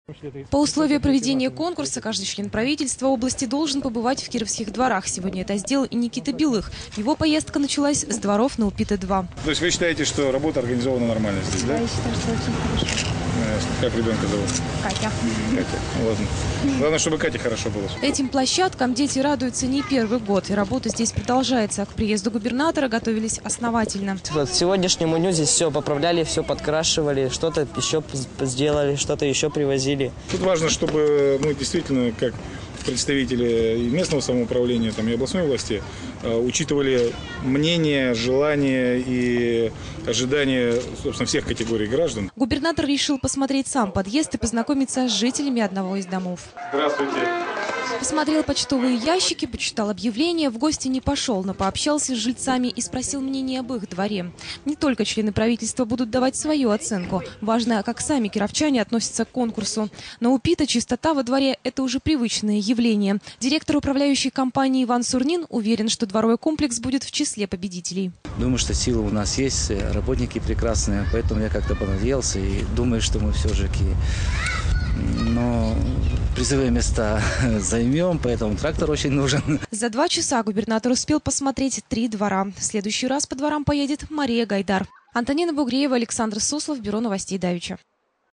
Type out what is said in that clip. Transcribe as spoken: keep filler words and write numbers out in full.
По условию проведения конкурса каждый член правительства области должен побывать в Кировских дворах. Сегодня это сделал и Никита Белых. Его поездка началась с дворов на Упита-два. То есть вы считаете, что работа организована нормально здесь, да? Я считаю, что очень хорошо. Как ребенка зовут? Катя. Катя. Ладно. Главное, чтобы Кате хорошо было. Этим площадкам дети радуются не первый год. И работа здесь продолжается. К приезду губернатора готовились основательно. Вот к сегодняшнему дню здесь все поправляли, все подкрашивали, что-то еще сделали, что-то еще привозили. Тут важно, чтобы мы действительно, как представители и местного самоуправления, там, и областной власти, учитывали мнение, желания и ожидания, собственно, всех категорий граждан. Губернатор решил посмотреть сам подъезд и познакомиться с жителями одного из домов. Здравствуйте. Посмотрел почтовые ящики, почитал объявления, в гости не пошел, но пообщался с жильцами и спросил мнение об их дворе. Не только члены правительства будут давать свою оценку. Важно, как сами кировчане относятся к конкурсу. На Упита чистота во дворе – это уже привычное явление. Директор управляющей компании Иван Сурнин уверен, что дворовой комплекс будет в числе победителей. Думаю, что силы у нас есть, работники прекрасные, поэтому я как-то понадеялся и думаю, что мы все-таки... Но призовые места займем, поэтому трактор очень нужен. За два часа губернатор успел посмотреть три двора. В следующий раз по дворам поедет Мария Гайдар. Антонина Бугреева, Александр Суслов, Бюро новостей Давича.